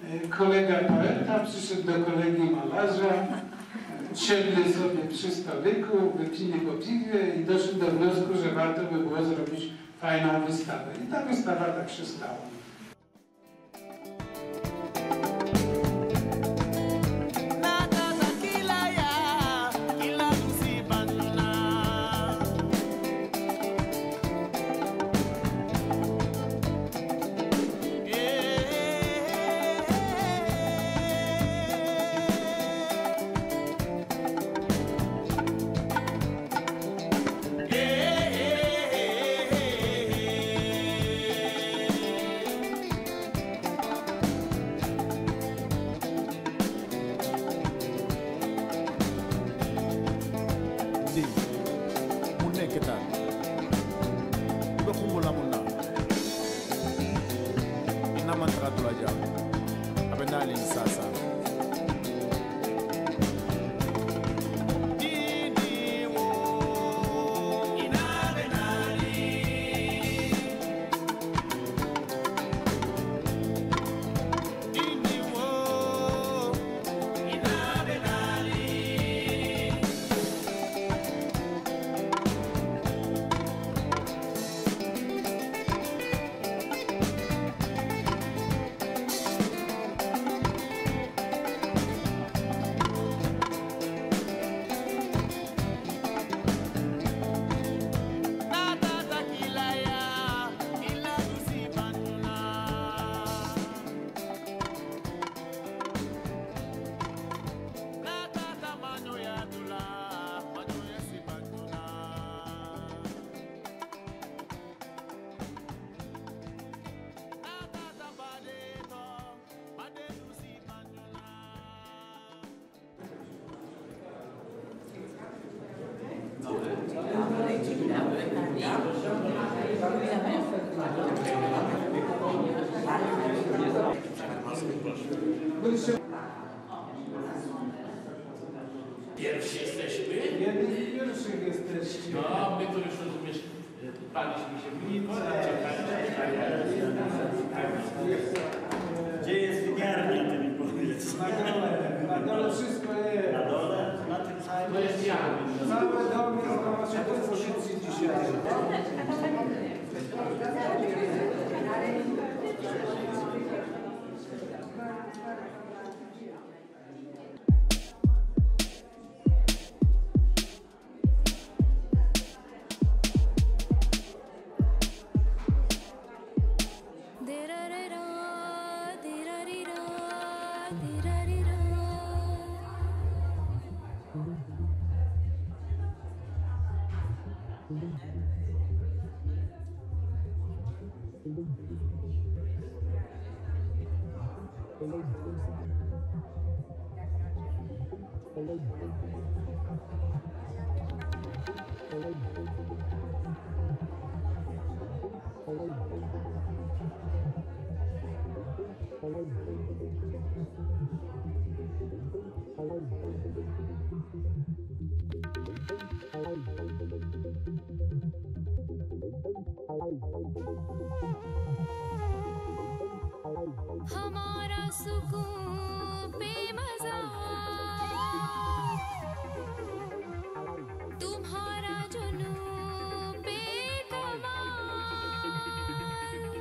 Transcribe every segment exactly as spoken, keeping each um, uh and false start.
kolega poeta przyszedł do kolegi malarza, siedli sobie przy stoliku, wypili po piwie i doszli do wniosku, że warto by było zrobić fajną wystawę. I ta wystawa tak się stała. Pierwsi jesteśmy? Jedni z pierwszych jesteście. No, my tu już rozumiesz, paliśmy się w nim, Gdzie jest winiarnia, ty mi powiedz? Na dole, na dole wszystko jest. Na dole? Na tym samym? To jest ja. Całe dom jest do waszej dyspozycji dzisiaj. हमारा सुकून बेमज़ा तुम्हारा जुनून बेकमाल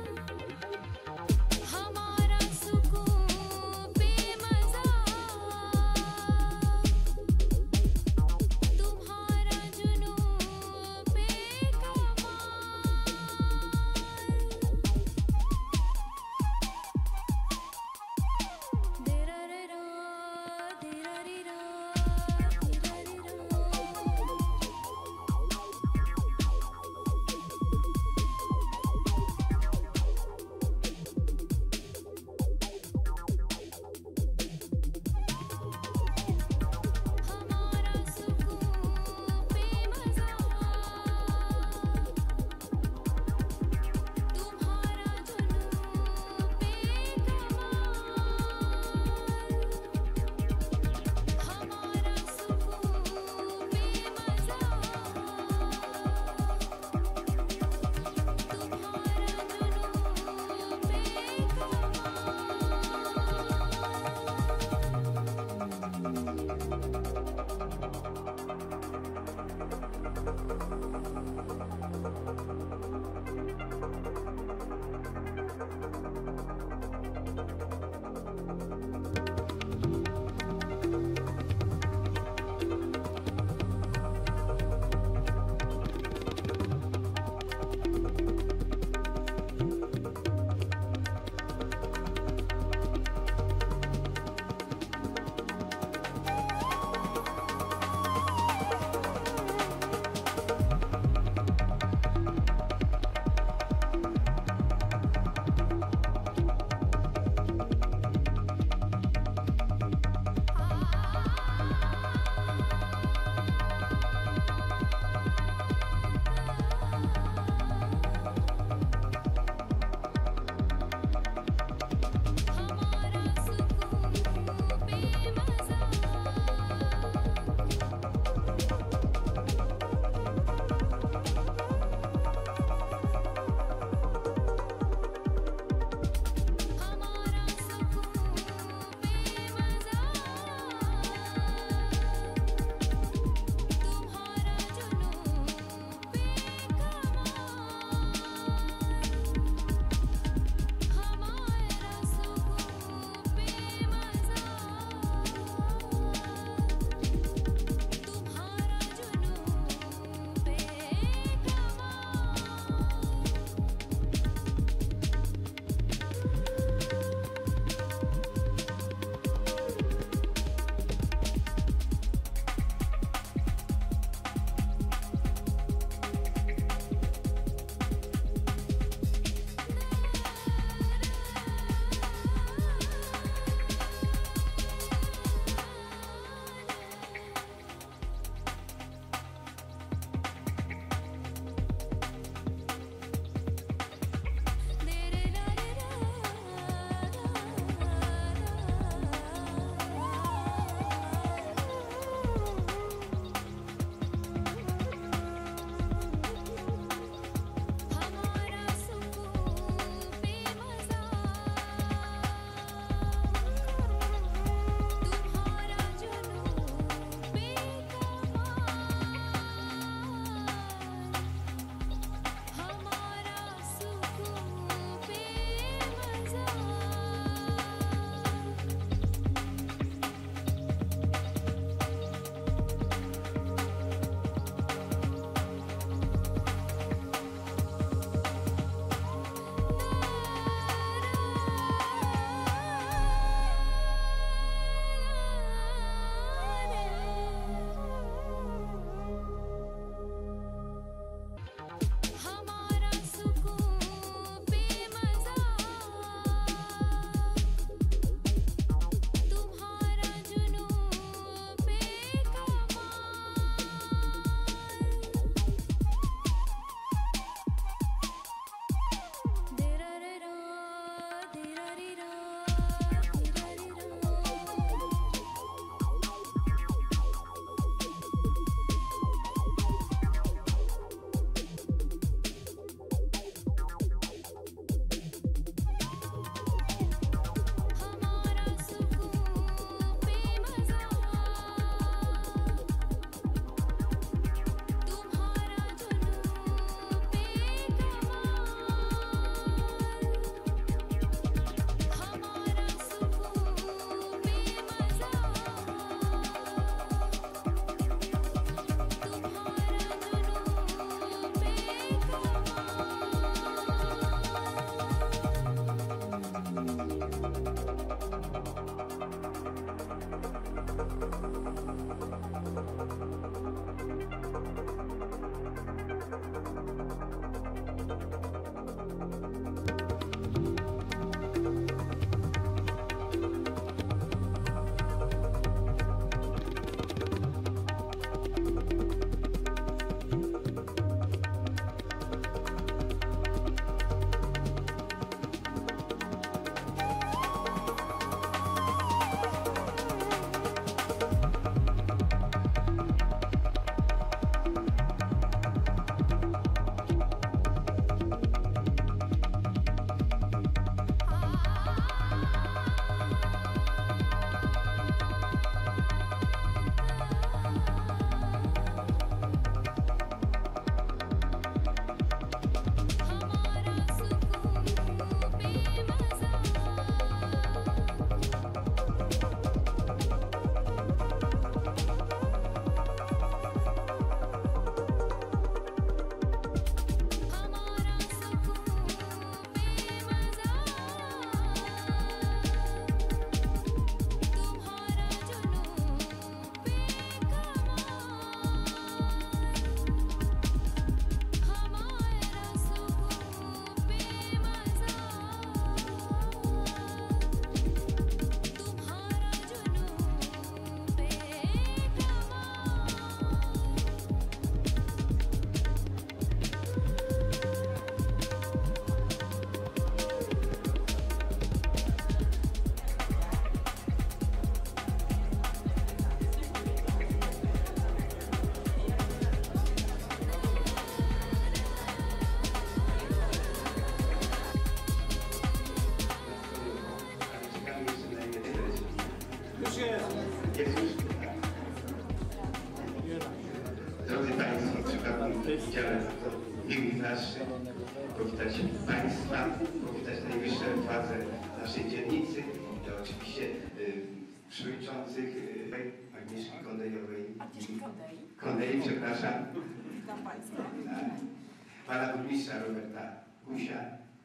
ale bardzo miły zaszczyt powitać Państwa, powitać najwyższe władze naszej dzielnicy, to oczywiście y, przewodniczących y, Agnieszki Kondejowej, Kondei, przepraszam, Witam Państwa. Pana burmistrza Roberta Kusia,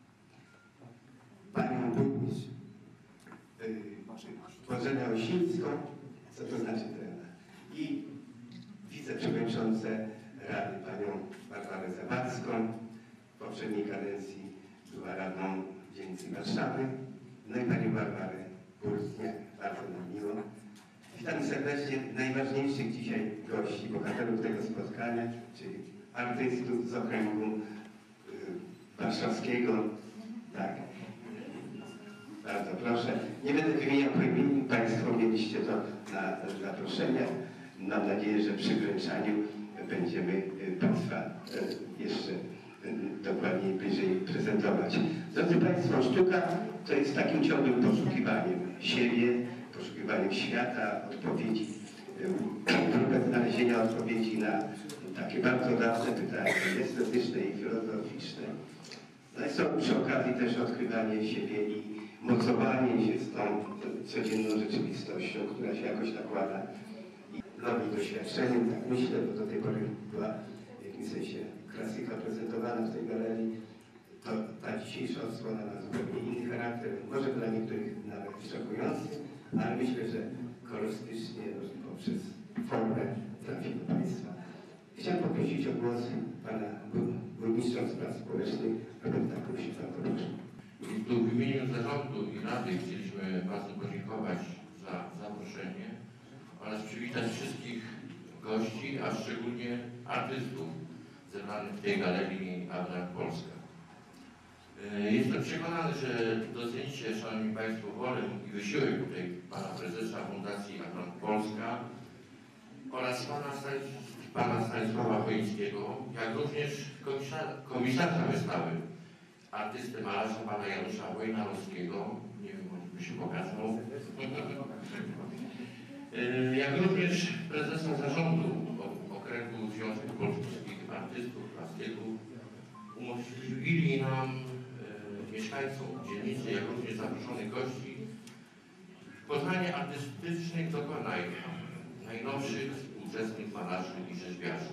Panią burmistrz y, Bożenę Osińską, co to znaczy trena, i wiceprzewodniczącę Rady Panią Barbarę Zawadzką, w poprzedniej kadencji była radną dzielnicy Warszawy, no i Panią Barbarę Wierzbno, bardzo nam miło. Witam serdecznie najważniejszych dzisiaj gości, bohaterów tego spotkania, czyli artystów z okręgu y, warszawskiego. Tak. Bardzo proszę. Nie będę wymieniał po imieniu, Państwo mieliście to na zaproszenia. Mam nadzieję, że przy wręczaniu będziemy Państwa jeszcze dokładniej, bliżej prezentować. Drodzy Państwo, sztuka to jest takim ciągłym poszukiwaniem siebie, poszukiwaniem świata, odpowiedzi, próbę znalezienia odpowiedzi na takie bardzo dawne pytania estetyczne i filozoficzne. No i są przy okazji też odkrywanie siebie i mocowanie się z tą codzienną rzeczywistością, która się jakoś nakłada i nowym doświadczeniem, tak myślę, bo do tej pory była w jakimś sensie klasyka prezentowana w tej galerii, to ta dzisiejsza odsłona ma zupełnie inny charakter, może dla niektórych nawet szokujący, ale myślę, że kolorystycznie poprzez formę trafi do Państwa. Chciałem poprosić o głos Pana Burmistrza Spraw Społecznych, Roberta Kusia. Tu w imieniu zarządu i Rady chcieliśmy bardzo podziękować za zaproszenie oraz przywitać wszystkich gości, a szczególnie artystów zebranych w tej galerii Art Polska. Jestem przekonany, że docenicie, Szanowni Państwo, wolę i wysiłek tutaj Pana Prezesa Fundacji Art Polska oraz Pana, Pana Stanisława Choińskiego, jak również komisarza, komisarza wystawy, artysty malarza Pana Janusza Wojnarowskiego, nie wiem, by się pokazał, jak również prezesa zarządu Okręgu Związku Polskich Artystów, Plastyków. Umożliwili nam, e, mieszkańcom dzielnicy, jak również zaproszonych gości, poznanie artystycznych dokonań najnowszych współczesnych malarzy i rzeźbiarzy.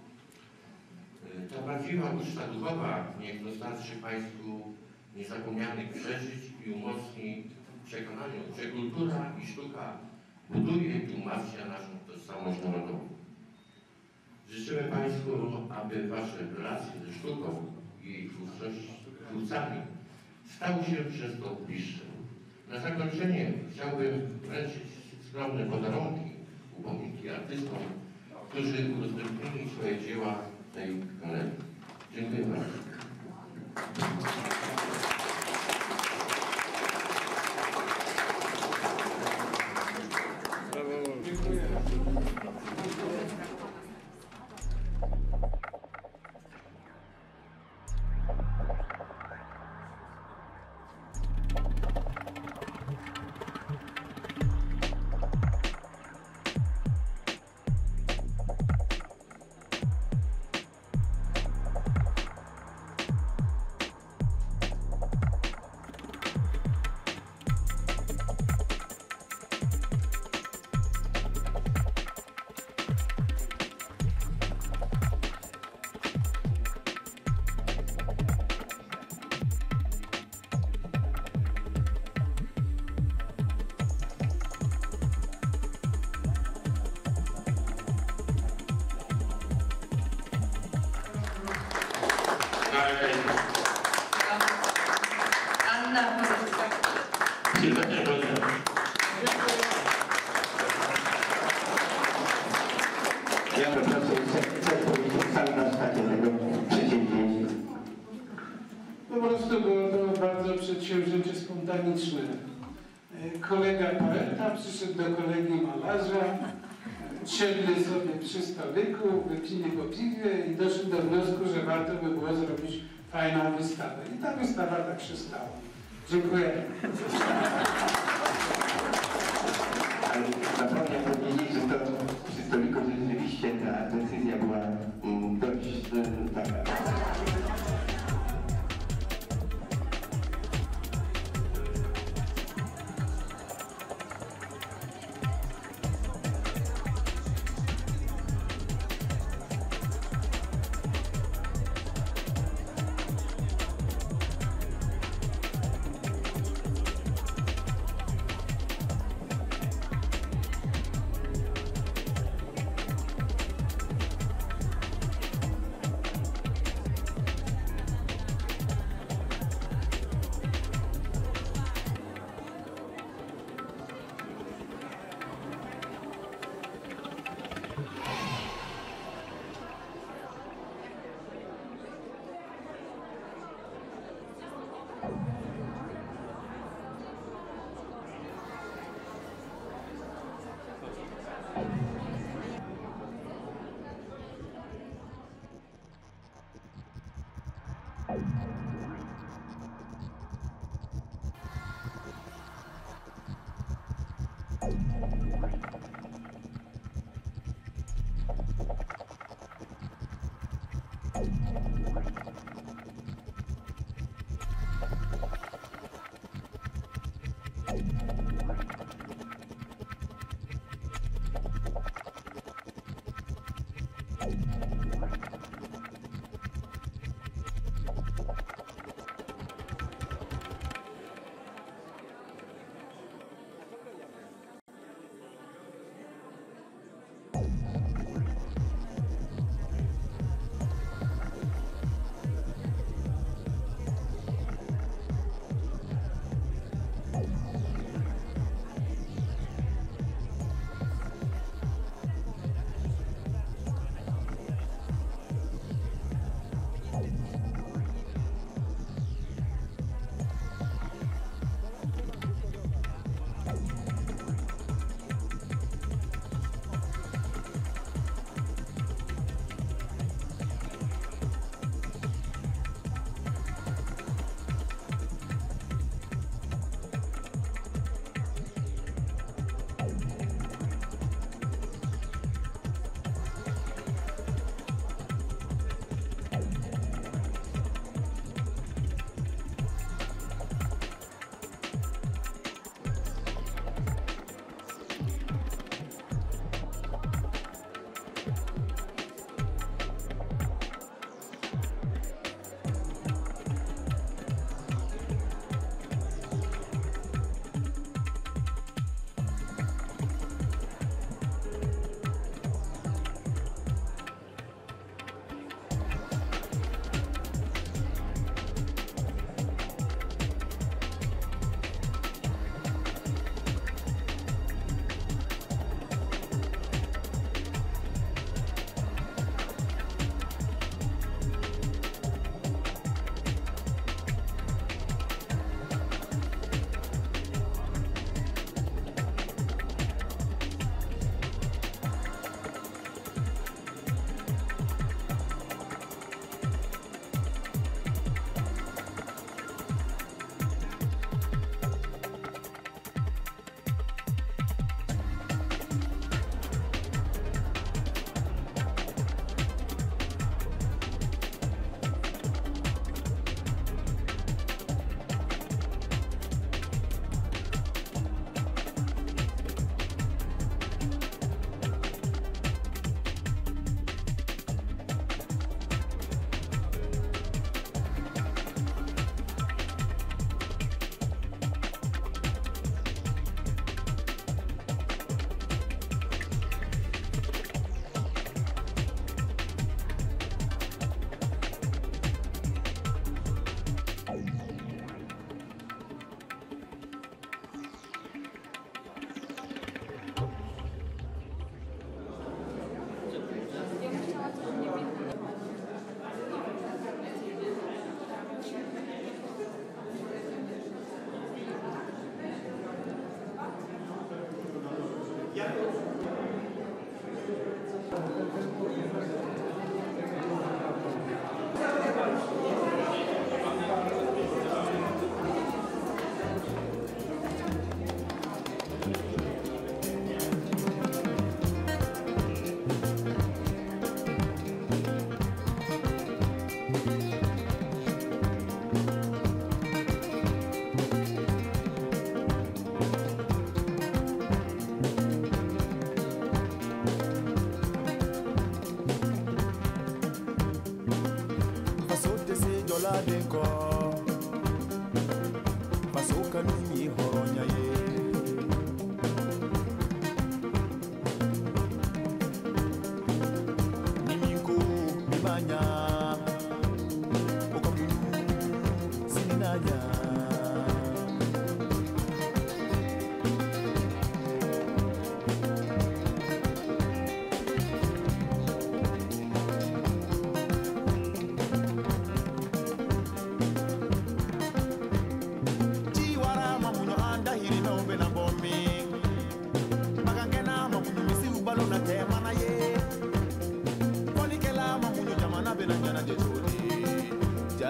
Ta prawdziwa uczta duchowa niech dostarczy Państwu niezapomnianych przeżyć i umocni w przekonaniu, że kultura i sztuka buduje i umacnia naszą tożsamość narodową. Życzymy Państwu, aby Wasze relacje ze sztuką i jej twórcami stały się przez to bliższe. Na zakończenie chciałbym wręczyć skromne podarunki, upominki artystom, którzy udostępnili swoje dzieła w tej galerii. Dziękuję bardzo. Dziękuję. Anna. Ja poproszę, chcę powiedzieć cały warsztat tego przedsięwzięcia. Po prostu było to bardzo przedsięwzięcie spontaniczne. Kolega poeta przyszedł do kolegi malarza, siedli sobie przy stoliku, wypili po piwie i doszli do wniosku, że warto by było zrobić fajną wystawę. I ta wystawa tak się stała. Dziękuję. Ale zapomniałem powiedzieć, że to przy stoliku rzeczywiście ta decyzja była dość Tak.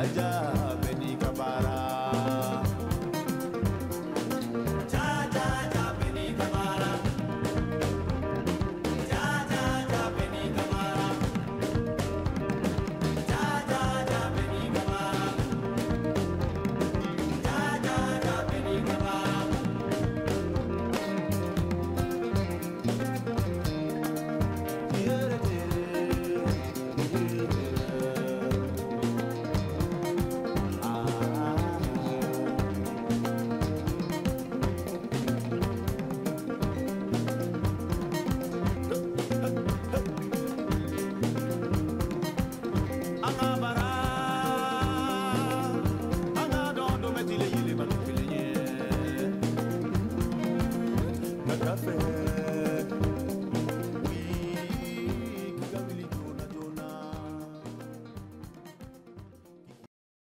Raja